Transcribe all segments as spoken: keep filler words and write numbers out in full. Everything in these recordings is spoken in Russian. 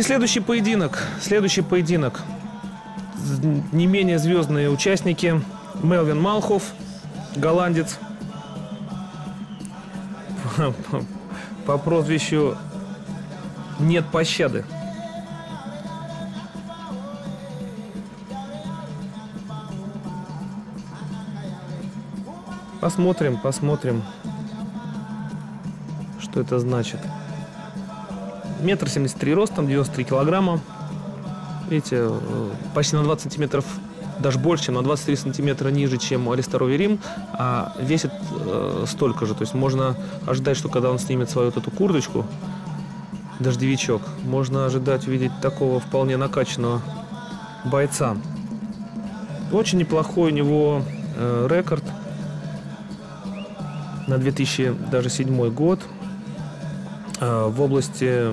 И следующий поединок. Следующий поединок. Не менее звездные участники. Мелвин Малхов, голландец. По прозвищу «Нет пощады». Посмотрим, посмотрим, что это значит. Метр семьдесят три ростом, девяносто три килограмма. Видите, почти на двадцать сантиметров, даже больше, чем на двадцать три сантиметра ниже, чем Алистер Оверим, а весит э, столько же. То есть можно ожидать, что когда он снимет свою вот эту курточку, дождевичок, можно ожидать увидеть такого вполне накачанного бойца. Очень неплохой у него э, рекорд на две тысячи седьмой год э, в области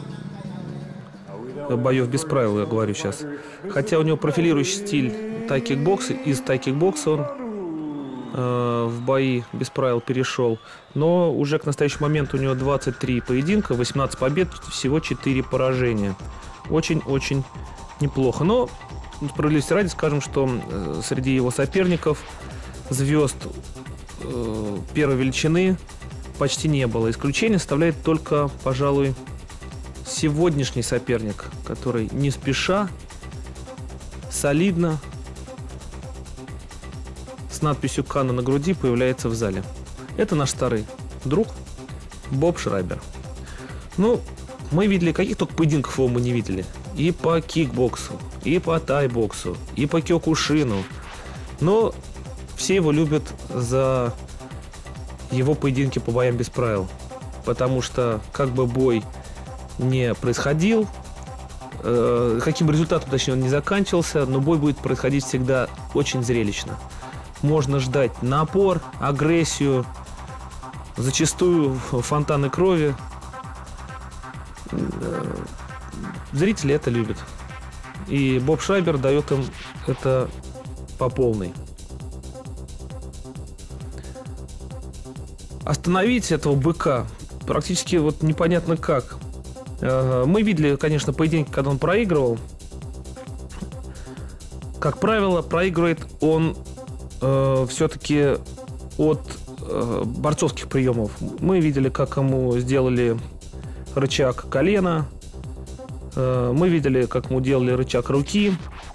боев без правил, я говорю сейчас. Хотя у него профилирующий стиль тай-кикбокса, из тай-кикбокса он э, в бои без правил перешел. Но уже к настоящему моменту у него двадцать три поединка, восемнадцать побед, всего четыре поражения. Очень-очень неплохо. Но, справедливости ради, скажем, что э, среди его соперников звезд э, первой величины почти не было. Исключение составляет только, пожалуй, сегодняшний соперник, который не спеша, солидно, с надписью «Кана» на груди появляется в зале. Это наш старый друг Боб Шрайбер. Ну, мы видели, каких только поединков его мы не видели. И по кикбоксу, и по тайбоксу, и по кёкушину. Но все его любят за его поединки по боям без правил. Потому что, как бы бой не происходил, э, каким результатом, точнее, он не заканчивался, но бой будет происходить всегда очень зрелищно. Можно ждать напор, агрессию, зачастую фонтаны крови. Э, зрители это любят. И Боб Шрайбер дает им это по полной. Остановить этого быка практически вот непонятно как. Мы видели, конечно, поединки, когда он проигрывал. Как правило, проигрывает он э, все-таки от э, борцовских приемов. Мы видели, как ему сделали рычаг колена. Э, мы видели, как ему делали рычаг руки.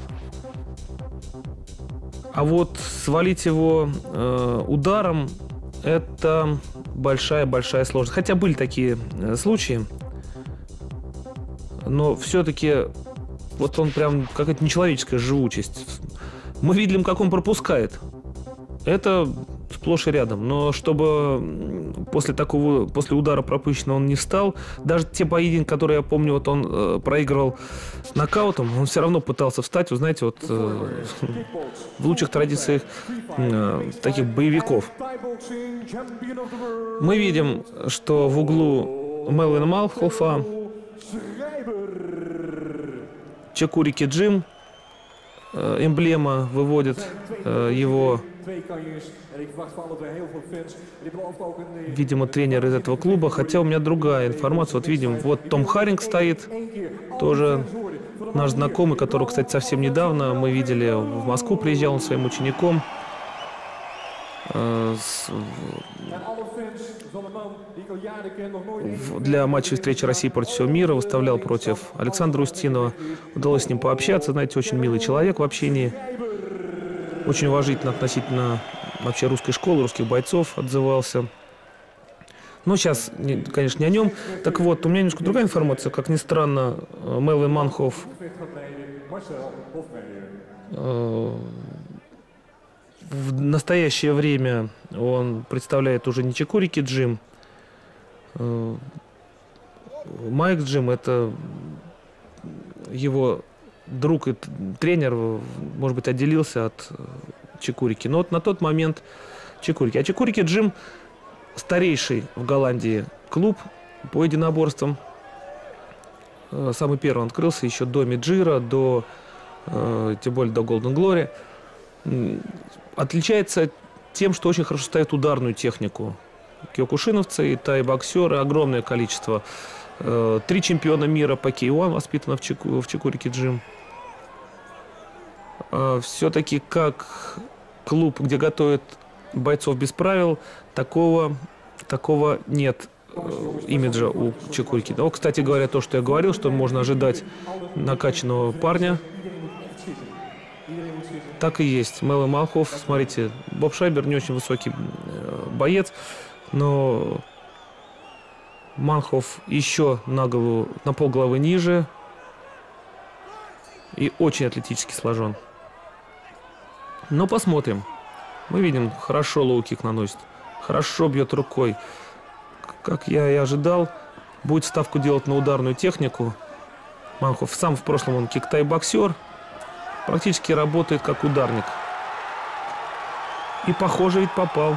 А вот свалить его э, ударом — это большая-большая сложность. Хотя были такие э, случаи. Но все-таки вот он прям какая-то нечеловеческая живучесть. Мы видим, как он пропускает. Это сплошь и рядом. Но чтобы после такого, после удара пропущенного он не встал, даже те поединки, которые я помню, вот он э, проигрывал нокаутом, он все равно пытался встать. Вы знаете, вот э, в лучших традициях э, таких боевиков. Мы видим, что в углу Мелвина Малхофа Чакурики Джим, э, эмблема выводит э, его, видимо, тренер из этого клуба. Хотя у меня другая информация. Вот видим, вот Том Харинг стоит, тоже наш знакомый, которого, кстати, совсем недавно мы видели в Москву, приезжал он своим учеником. Э, с, для матча встречи России против всего мира выставлял против Александра Устинова. Удалось с ним пообщаться. Знаете, очень милый человек в общении. Очень уважительно относительно вообще русской школы, русских бойцов отзывался. Но сейчас, конечно, не о нем. Так вот, у меня немножко другая информация. Как ни странно, Мелвин Малхов э, в настоящее время он представляет уже не Чакурики Джим. Майк Джим — это его друг и тренер, может быть, отделился от Чакурики. Но вот на тот момент Чакурики. А Чакурики Джим — старейший в Голландии клуб по единоборствам. Самый первый он открылся еще до Миджира, до, тем более до Golden Glory. Отличается тем, что очень хорошо ставит ударную технику. Кёкушиновцы и тай-боксеры, огромное количество Э, три чемпиона мира по кей один воспитано в, Чеку, в Чекурике Джим. Э, все-таки как клуб, где готовят бойцов без правил, такого, такого нет имиджа у Чекурики. Но, кстати говоря, то, что я говорил, что можно ожидать накачанного парня, так и есть. Мэллоу Малхов, смотрите, Боб Шрайбер не очень высокий боец, но Малхов еще на голову, на полголовы ниже и очень атлетически сложен. Но посмотрим. Мы видим, хорошо лоу-кик наносит, хорошо бьет рукой. Как я и ожидал, будет ставку делать на ударную технику. Малхов сам в прошлом он киктай-боксер. Практически работает как ударник. И похоже ведь попал.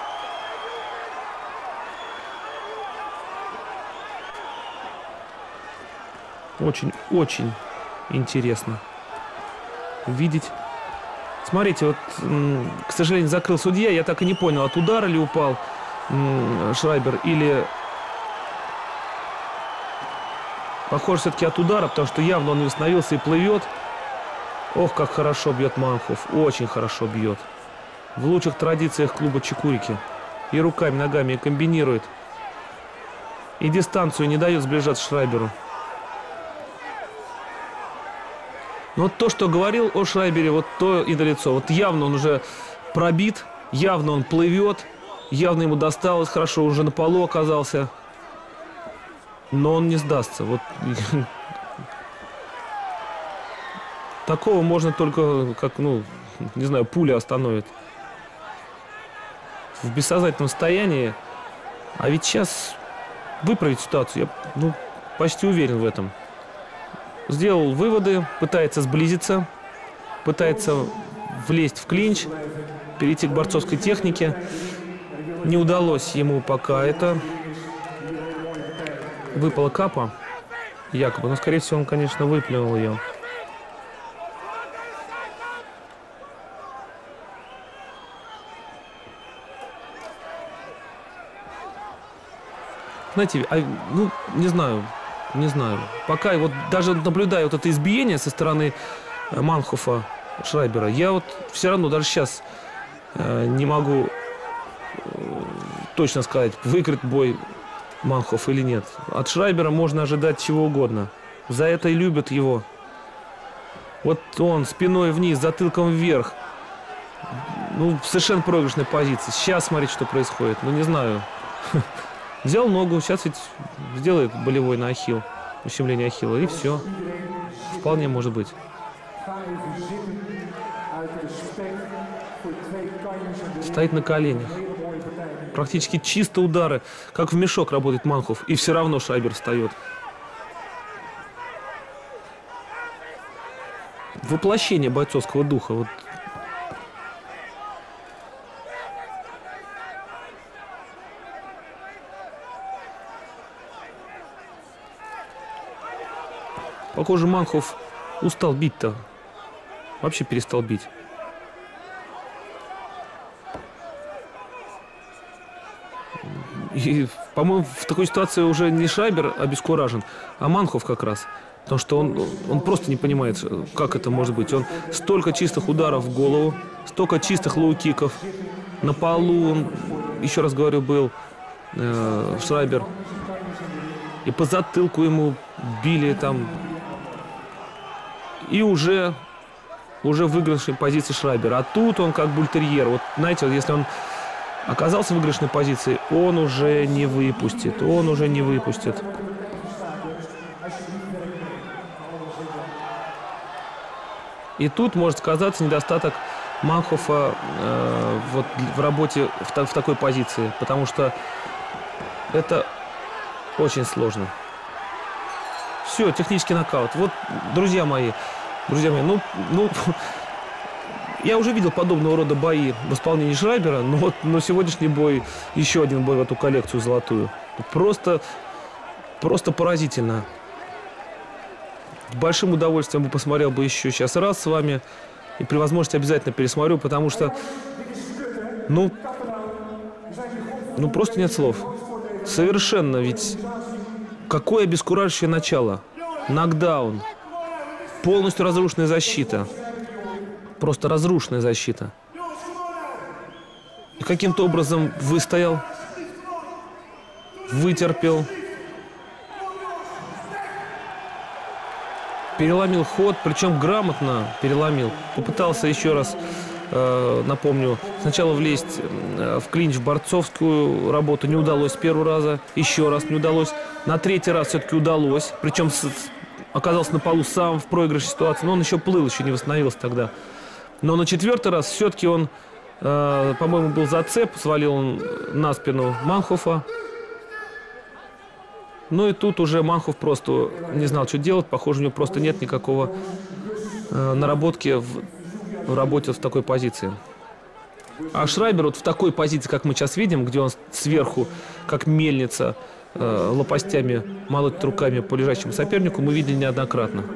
Очень-очень интересно видеть. Смотрите, вот, к сожалению, закрыл судья. Я так и не понял, от удара ли упал Шрайбер или... Похоже, все-таки от удара, потому что явно он не остановился и плывет. Ох, как хорошо бьет Малхов. Очень хорошо бьет. В лучших традициях клуба Чекурики. И руками, ногами и комбинирует. И дистанцию не дает сближаться Шрайберу. Но вот то, что говорил о Шрайбере, вот то и налицо. Вот явно он уже пробит, явно он плывет, явно ему досталось, хорошо, уже на полу оказался. Но он не сдастся. Вот. Такого можно только, как, ну, не знаю, пуля остановит. В бессознательном состоянии. А ведь сейчас выправить ситуацию, я, ну, почти уверен в этом. Сделал выводы, пытается сблизиться, пытается влезть в клинч, перейти к борцовской технике. Не удалось ему пока это. Выпала капа, якобы, но, скорее всего, он, конечно, выплюнул ее. Знаете, а, ну, не знаю, не знаю. Пока вот даже наблюдая вот это избиение со стороны Малхофа, Шрайбера, я вот все равно даже сейчас э, не могу э, точно сказать, выиграет бой Малхов или нет. От Шрайбера можно ожидать чего угодно. За это и любят его. Вот он спиной вниз, затылком вверх. Ну, в совершенно проигрышной позиции. Сейчас смотрите, что происходит. Ну, не знаю. Взял ногу, сейчас ведь сделает болевой на ахилл. Ущемление ахилла, и все. Вполне может быть. Стоит на коленях. Практически чисто удары. Как в мешок работает Малхов. И все равно Шрайбер встает. Воплощение бойцовского духа. Вот. Похоже, Малхов устал бить-то. Вообще перестал бить. И, по-моему, в такой ситуации уже не Шрайбер обескуражен, а Малхов как раз. Потому что он, он просто не понимает, как это может быть. Он столько чистых ударов в голову, столько чистых лоу-киков. На полу он, еще раз говорю, был э, Шрайбер. И по затылку ему били там. И уже, уже в выигрышной позиции Шрайбера. А тут он как бультерьер. Вот, знаете, вот если он оказался в выигрышной позиции, он уже не выпустит. Он уже не выпустит. И тут может сказаться недостаток Малхофа э, вот, в работе в, та, в такой позиции. Потому что это очень сложно. Все, технический нокаут. Вот, друзья мои, друзья мои, ну, ну, я уже видел подобного рода бои в исполнении Шрайбера, но вот но сегодняшний бой, еще один бой в эту коллекцию золотую. Просто, просто поразительно. С большим удовольствием бы посмотрел бы еще сейчас раз с вами. И при возможности обязательно пересмотрю, потому что, ну, ну просто нет слов. Совершенно ведь... какое обескураживающее начало. Нокдаун. Полностью разрушенная защита. Просто разрушенная защита. И каким-то образом выстоял. Вытерпел. Переломил ход, причем грамотно переломил. Попытался еще раз, э, напомню, сначала влезть в клинч в борцовскую работу. Не удалось с первого раза. Еще раз не удалось. На третий раз все-таки удалось. Причем с, оказался на полу сам в проигрышной ситуации. Но он еще плыл, еще не восстановился тогда. Но на четвертый раз все-таки он, э, по-моему, был зацеп. Свалил он на спину Манхофа. Ну и тут уже Манхоф просто не знал, что делать. Похоже, у него просто нет никакого э, наработки в, в работе в такой позиции. А Шрайбер вот в такой позиции, как мы сейчас видим, где он сверху, как мельница, э, лопастями молотит руками по лежащему сопернику, мы видели неоднократно.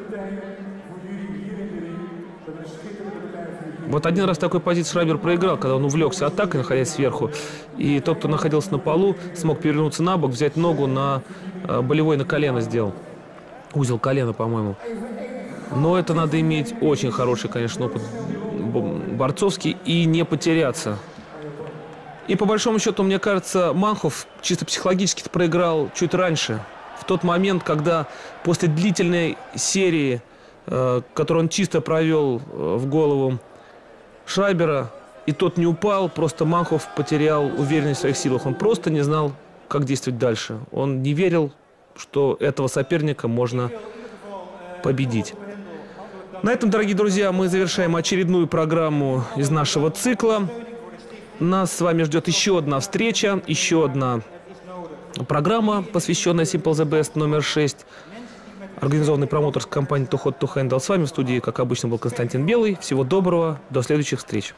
Вот один раз в такой позиции Шрайбер проиграл, когда он увлекся атакой, находясь сверху. И тот, кто находился на полу, смог перевернуться на бок, взять ногу на э, болевой на колено сделал. Узел колена, по-моему. Но это надо иметь очень хороший, конечно, опыт борцовский и не потеряться. И по большому счету, мне кажется, Манхоф чисто психологически проиграл чуть раньше. В тот момент, когда после длительной серии, э, которую он чисто провел э, в голову Шрайбера, и тот не упал, просто Манхоф потерял уверенность в своих силах. Он просто не знал, как действовать дальше. Он не верил, что этого соперника можно победить. На этом, дорогие друзья, мы завершаем очередную программу из нашего цикла. Нас с вами ждет еще одна встреча, еще одна программа, посвященная Simple the Best номер шесть. Организованный промоутерской компанией Too Hot to Handle. С вами в студии, как обычно, был Константин Белый. Всего доброго, до следующих встреч.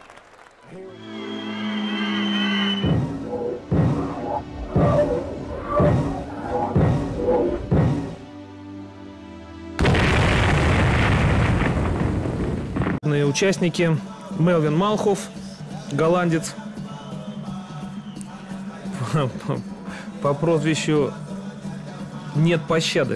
Участники: Мелвин Манхоф, голландец, по прозвищу «Нет пощады».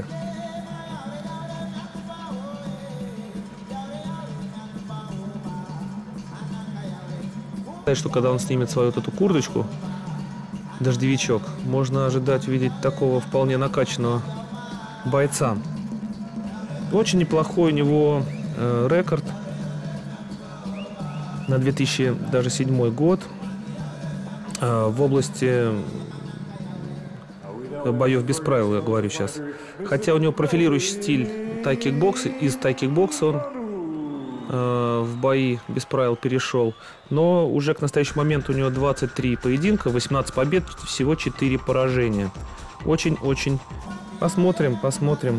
Что когда он снимет свою вот эту курточку, дождевичок, можно ожидать увидеть такого вполне накачанного бойца. Очень неплохой у него э, рекорд на две тысячи седьмой год э, в области боев без правил, я говорю сейчас. Хотя у него профилирующий стиль тай-кикбокса, из тай-кикбокса он в бои без правил перешел, но уже к настоящему моменту у него двадцать три поединка, восемнадцать побед, всего четыре поражения. Очень-очень. Посмотрим, посмотрим,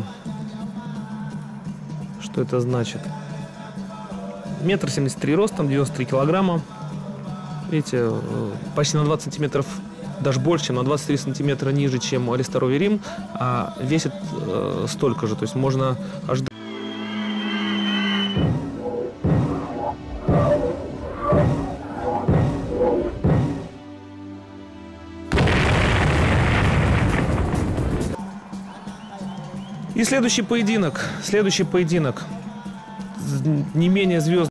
что это значит. Метр семьдесят три ростом, девяносто три килограмма. Видите, почти на двадцать сантиметров, даже больше, чем на двадцать три сантиметра ниже, чем Алистер Оверим, а весит э, столько же. То есть можно ожидать. И следующий поединок, следующий поединок не менее звездный.